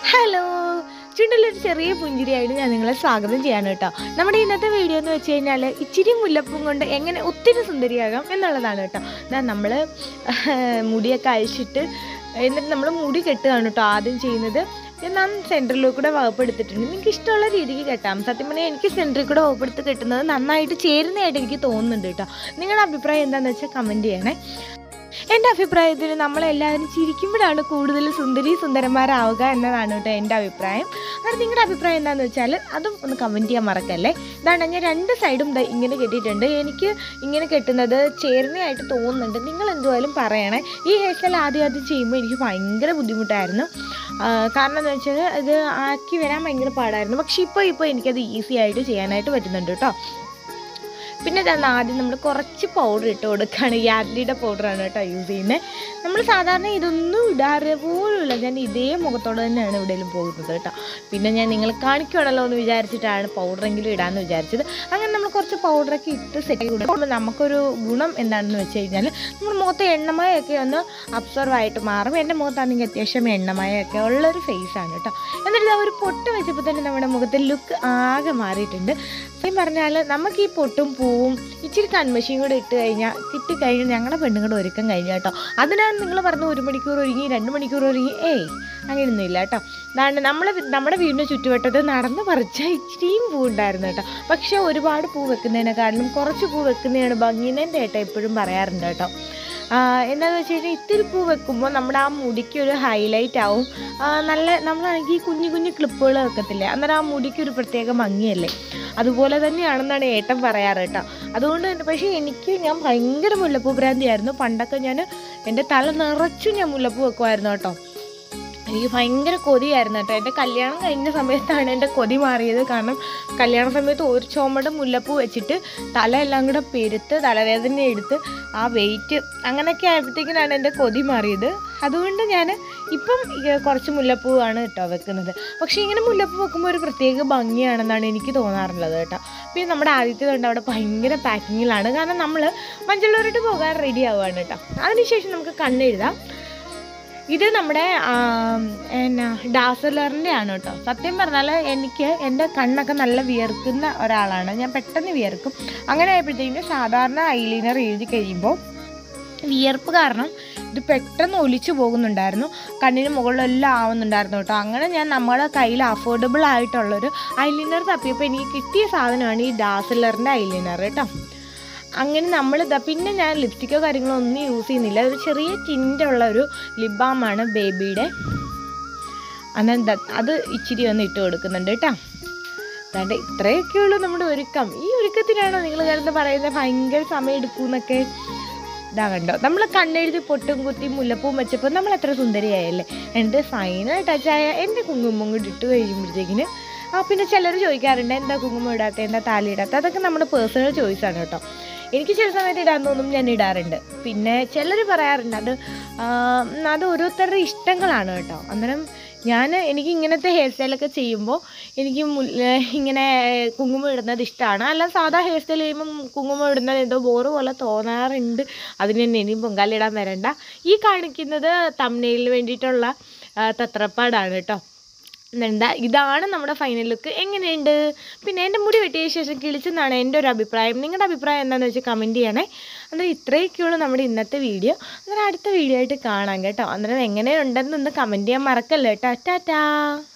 Hello, ചുണ്ടിലൊരു ചെറിയ പുഞ്ചിരിയായിട്ട് ഞാൻ നിങ്ങളെ സ്വാഗതം ചെയ്യാണ് കേട്ടോ. നമ്മുടെ ഇന്നത്തെ വീഡിയോ എന്ന് വെച്ച് കഴിഞ്ഞാൽ ഇച്ചിരി മുല്ലപ്പും കൊണ്ട് എങ്ങനെ ഒത്തിരി സുന്ദരിയാകാം എന്നുള്ളതാണ് കേട്ടോ. നമ്മൾ മുടിയൊക്കെ അഴിച്ചിട്ട് എന്നിട്ട് നമ്മൾ മുടി കെട്ടുകയാണ് കേട്ടോ ആദ്യം ചെയ്യുന്നത്. ഞാൻ സെൻറ്ററിലേക്ക് കൂടെ വകുപ്പെടുത്തിട്ടുണ്ട്. നിങ്ങൾക്ക് ഇഷ്ടമുള്ള രീതിക്ക് കെട്ടാം. സത്യം പറഞ്ഞാൽ എനിക്ക് സെൻറ്ററിൽ കൂടെ വകുപ്പെടുത്ത് കെട്ടുന്നത് നന്നായിട്ട് ചേരുന്നതായിട്ട് എനിക്ക് തോന്നുന്നുണ്ട് കേട്ടോ. നിങ്ങളുടെ അഭിപ്രായം എന്താണെന്ന് വെച്ചാൽ കമൻറ്റ് ചെയ്യണേ. എൻ്റെ അഭിപ്രായത്തിൽ നമ്മളെല്ലാവരും ചിരിക്കുമ്പോഴാണ് കൂടുതൽ സുന്ദരന്മാരാവുക എന്നതാണ് കേട്ടോ എൻ്റെ അഭിപ്രായം. കാരണം നിങ്ങളുടെ അഭിപ്രായം എന്താണെന്ന് വെച്ചാൽ അതും ഒന്ന് കമൻറ്റ് ചെയ്യാൻ മറക്കല്ലേ. ഇതാണ് ഞാൻ രണ്ട് സൈഡും ഇങ്ങനെ കെട്ടിയിട്ടുണ്ട്. എനിക്ക് ഇങ്ങനെ കെട്ടുന്നത് ചേരുന്നതായിട്ട് തോന്നുന്നുണ്ട്. നിങ്ങൾ എന്തുവായാലും പറയണേ. ഈ ഹെയർ സ്റ്റൈൽ ആദ്യം ചെയ്യുമ്പോൾ എനിക്ക് ഭയങ്കര ബുദ്ധിമുട്ടായിരുന്നു. കാരണം എന്താ വെച്ചാൽ ഇത് ആക്കി വരാൻ ഭയങ്കര പാടായിരുന്നു. പക്ഷേ ഇപ്പോൾ എനിക്കത് ഈസി ആയിട്ട് ചെയ്യാനായിട്ട് പറ്റുന്നുണ്ട് കേട്ടോ. പിന്നെ ആദ്യം നമ്മൾ കുറച്ച് പൗഡർ ഇട്ട് കൊടുക്കുകയാണ്. യാഡ്ലിയുടെ പൗഡറാണ് കേട്ടോ യൂസ് ചെയ്യുന്നത്. നമ്മൾ സാധാരണ ഇതൊന്നും ഇടാറ് പോലുമില്ല. ഞാൻ ഇതേ മുഖത്തോടെ തന്നെയാണ് എവിടെയെങ്കിലും പോകുന്നത് കേട്ടോ. പിന്നെ ഞാൻ നിങ്ങൾ കാണിക്കുകയാണല്ലോ എന്ന് വിചാരിച്ചിട്ടാണ് പൗഡറെങ്കിലും ഇടാമെന്ന് വിചാരിച്ചത്. അങ്ങനെ നമ്മൾ കുറച്ച് പൗഡറൊക്കെ ഇട്ട് സെറ്റ് കൊടുക്കുമ്പോൾ നമുക്കൊരു ഗുണം എന്താണെന്ന് വെച്ച് കഴിഞ്ഞാൽ നമ്മുടെ മുഖത്ത് എണ്ണമയൊക്കെ ഒന്ന് അബ്സർവ് ആയിട്ട് മാറും. എൻ്റെ മുഖത്താണെങ്കിൽ അത്യാവശ്യം എണ്ണമയൊക്കെ ഉള്ളൊരു ഫേസാണ് കേട്ടോ. എന്നിട്ട് ഒരു പൊട്ട് വെച്ചപ്പോൾ തന്നെ നമ്മുടെ മുഖത്തെ ലുക്ക് ആകെ മാറിയിട്ടുണ്ട്. സത്യം പറഞ്ഞാൽ നമുക്ക് ഈ പൊട്ടും പൂവും ഇച്ചിരി കൺമഷിയും കൂടെ ഇട്ട് കഴിഞ്ഞാൽ കിട്ടിക്കഴിഞ്ഞാൽ ഞങ്ങളുടെ പെണ്ണുങ്ങളുടെ ഒരുക്കം കഴിഞ്ഞു കേട്ടോ. അതിനാണ് നിങ്ങൾ പറഞ്ഞ 1 മണിക്കൂർ ഒരുങ്ങി 2 മണിക്കൂർ ഒരുങ്ങി അങ്ങനെയൊന്നും ഇല്ല കേട്ടോ. അതാണ് നമ്മുടെ വീടിൻ്റെ ചുറ്റുവട്ടത്ത് നടന്ന് പറിച്ചാൽ ഇച്ചിരിയും പൂ ഉണ്ടായിരുന്നു കേട്ടോ. പക്ഷേ ഒരുപാട് പൂ വെക്കുന്നതിനെക്കാട്ടിലും കുറച്ച് പൂ വെക്കുന്നതാണ് ഭംഗിനെൻ്റെ ഏട്ടാ എപ്പോഴും പറയാറുണ്ട് കേട്ടോ. എന്താണെന്ന് വെച്ച് കഴിഞ്ഞാൽ ഇത്തിരി പൂ വെക്കുമ്പോൾ നമ്മുടെ ആ മുടിക്ക് ഒരു ഹൈലൈറ്റ് ആവും. നമ്മളാണെങ്കിൽ കുഞ്ഞു കുഞ്ഞു ക്ലിപ്പുകൾ വെക്കത്തില്ലേ, അന്നേരം ആ മുടിക്ക് ഒരു പ്രത്യേക ഭംഗിയല്ലേ. അതുപോലെ തന്നെയാണെന്നാണ് ഏട്ടൻ പറയാറ് കേട്ടോ. അതുകൊണ്ട് തന്നെ പക്ഷേ ഞാൻ ഭയങ്കര മുല്ലപ്പൂ ഭ്രാന്തിയായിരുന്നു. പണ്ടൊക്കെ എൻ്റെ തല നിറച്ചും ഞാൻ മുല്ലപ്പൂ വെക്കുമായിരുന്നു കേട്ടോ. എനിക്ക് ഭയങ്കര കൊതിയായിരുന്നു കേട്ടോ. എൻ്റെ കല്യാണം കഴിഞ്ഞ സമയത്താണ് എൻ്റെ കൊതി മാറിയത്. കാരണം കല്യാണ സമയത്ത് ഒരു ചുമട് മുല്ലപ്പൂ വെച്ചിട്ട് തലയെല്ലാം കൂടെ പെരുത്ത് തലവേദന എടുത്ത് ആ വെയിറ്റ് അങ്ങനെയൊക്കെ ആയപ്പോഴത്തേക്കിനാണ് എൻ്റെ കൊതി മാറിയത്. അതുകൊണ്ട് ഞാൻ ഇപ്പം കുറച്ച് മുല്ലപ്പൂവാണ് കേട്ടോ വെക്കുന്നത്. പക്ഷേ ഇങ്ങനെ മുല്ലപ്പൂ വെക്കുമ്പോൾ ഒരു പ്രത്യേക ഭംഗിയാണെന്നാണ് എനിക്ക് തോന്നാറുള്ളത് കേട്ടോ. പിന്നെ നമ്മുടെ ആദ്യത്തെ കൊണ്ട് അവിടെ ഭയങ്കര പാക്കിങ്ങിലാണ്. കാരണം നമ്മൾ മഞ്ചള്ളൂരിട്ട് പോകാൻ റെഡി ആവുകയാണ് കേട്ടോ. അതിനുശേഷം നമുക്ക് കണ്ണെഴുതാം. ഇത് നമ്മുടെ ഡാസലറിൻ്റെ ആണ് കേട്ടോ. സത്യം പറഞ്ഞാൽ എൻ്റെ കണ്ണൊക്കെ നല്ല വിയർക്കുന്ന ഒരാളാണ്. ഞാൻ പെട്ടെന്ന് വിയർക്കും. അങ്ങനെ ആയപ്പോഴത്തേക്കും സാധാരണ ഐലൈനർ എഴുതി കഴിയുമ്പോൾ വിയർപ്പ് കാരണം ഇത് പെട്ടെന്ന് ഒലിച്ചു പോകുന്നുണ്ടായിരുന്നു. കണ്ണിന് മുകളിലെല്ലാം ആവുന്നുണ്ടായിരുന്നു കേട്ടോ. അങ്ങനെ ഞാൻ നമ്മുടെ കയ്യിൽ അഫോർഡബിൾ ആയിട്ടുള്ളൊരു ഐലൈനർ തപ്പിയപ്പോൾ എനിക്ക് കിട്ടിയ സാധനമാണ് ഈ ഡാസലറിൻ്റെ ഐലൈനർ കേട്ടോ. അങ്ങനെ പിന്നെ ഞാൻ ലിപ്സ്റ്റിക്കോ കാര്യങ്ങളോ ഒന്നും യൂസ് ചെയ്യുന്നില്ല. ഒരു ചെറിയ ടിൻ്റുള്ള ഒരു ലിപ് ബാമാണ് ബേബിയുടെ. അന്നേരം അത് ഇച്ചിരി ഒന്ന് ഇട്ട് കൊടുക്കുന്നുണ്ട് കേട്ടോ. അതാണ്ട് ഇത്രയൊക്കെയുള്ളൂ നമ്മുടെ ഒരുക്കം. ഈ ഒരുക്കത്തിനാണോ നിങ്ങൾ കിടന്ന് പറയുന്നത് ഭയങ്കര സമയം എടുക്കുമെന്നൊക്കെ? ഇതാ കണ്ടോ, നമ്മൾ കണ്ണെഴുതി പൊട്ടും കുത്തി മുല്ലപ്പൂവും വെച്ചപ്പോൾ നമ്മൾ എത്ര സുന്ദരിയായല്ലേ. എൻ്റെ ഫൈനൽ ടച്ചായ എൻ്റെ കുങ്കുമം കൂടി ഇട്ട് കഴിയുമ്പോഴത്തേക്കിന് പിന്നെ ചിലർ ചോദിക്കാറുണ്ട് എന്താ കുങ്കുമം ഇടാത്ത, എന്താ താലി ഇടാത്ത. അതൊക്കെ നമ്മുടെ പേഴ്സണൽ ചോയ്സാണ് കേട്ടോ. എനിക്ക് ചില സമയത്ത് ഇടാൻ തോന്നും, ഞാൻ ഇടാറുണ്ട്. പിന്നെ ചിലർ പറയാറുണ്ട് അത് ഓരോരുത്തരുടെ ഇഷ്ടങ്ങളാണ് കേട്ടോ. അന്നേരം എനിക്ക് ഇങ്ങനത്തെ ഹെയർ സ്റ്റൈലൊക്കെ ചെയ്യുമ്പോൾ എനിക്ക് ഇങ്ങനെ കുങ്കുമം ഇടുന്നത് ഇഷ്ടമാണ്. അല്ല സാധാ ഹെയർ സ്റ്റൈൽ ചെയ്യുമ്പോൾ കുങ്കുമം ഇടുന്നത് എന്തോ ബോറ് പോലെ തോന്നാറുണ്ട്. അതിന് തന്നെ ഇനിയും പൊങ്കാലിടാൻ വരണ്ട. ഈ കാണിക്കുന്നത് തംബ്നെയിലിന് വേണ്ടിയിട്ടുള്ള തത്രപ്പാടാണ് കേട്ടോ. ഇതാണ് നമ്മുടെ ഫൈനൽ ലുക്ക്. എങ്ങനെയുണ്ട്? പിന്നെ എൻ്റെ മുടി വെട്ടിയ ശേഷം കിളിച്ചെന്നാണ് എൻ്റെ ഒരു അഭിപ്രായം. നിങ്ങളുടെ അഭിപ്രായം എന്താണെന്ന് വെച്ചാൽ കമൻറ്റ് ചെയ്യണേ. അന്നേരം ഇത്രയൊക്കെയുള്ളൂ നമ്മുടെ ഇന്നത്തെ വീഡിയോ. അന്നേരം അടുത്ത വീഡിയോ ആയിട്ട് കാണാം കേട്ടോ. അന്നേരം എങ്ങനെയുണ്ടെന്നൊന്ന് കമൻറ്റ് ചെയ്യാൻ മറക്കല്ലേ കേട്ടോ. ടാറ്റാ.